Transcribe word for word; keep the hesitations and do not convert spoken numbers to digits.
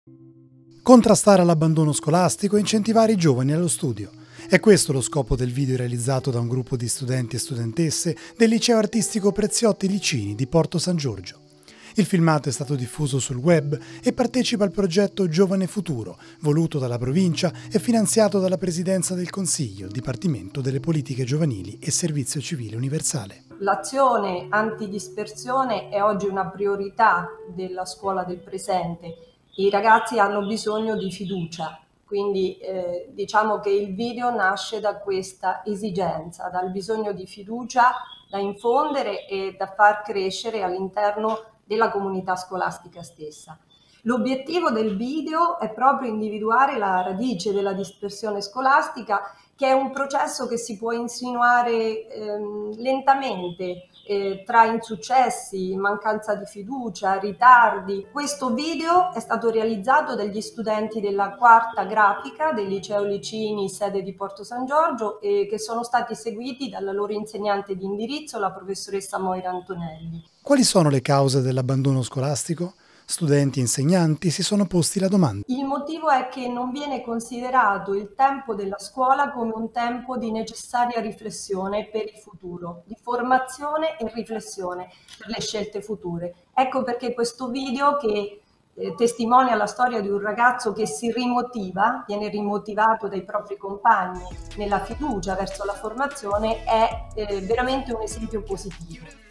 Contrastare l'abbandono scolastico e incentivare i giovani allo studio. È questo lo scopo del video realizzato da un gruppo di studenti e studentesse del liceo artistico Preziotti Licini di Porto San Giorgio. Il filmato è stato diffuso sul web e partecipa al progetto Giovane Futuro, voluto dalla provincia e finanziato dalla Presidenza del Consiglio, Dipartimento delle Politiche Giovanili e Servizio Civile Universale. L'azione antidispersione è oggi una priorità della scuola del presente. I ragazzi hanno bisogno di fiducia, quindi eh, diciamo che il video nasce da questa esigenza, dal bisogno di fiducia da infondere e da far crescere all'interno della comunità scolastica stessa. L'obiettivo del video è proprio individuare la radice della dispersione scolastica, che è un processo che si può insinuare ehm, lentamente eh, tra insuccessi, mancanza di fiducia, ritardi. Questo video è stato realizzato dagli studenti della quarta grafica del liceo Licini, sede di Porto San Giorgio, e che sono stati seguiti dalla loro insegnante di indirizzo, la professoressa Moira Antonelli. Quali sono le cause dell'abbandono scolastico? Studenti e insegnanti si sono posti la domanda. Il motivo è che non viene considerato il tempo della scuola come un tempo di necessaria riflessione per il futuro, di formazione e riflessione per le scelte future. Ecco perché questo video, che eh, testimonia la storia di un ragazzo che si rimotiva, viene rimotivato dai propri compagni nella fiducia verso la formazione, è eh, veramente un esempio positivo.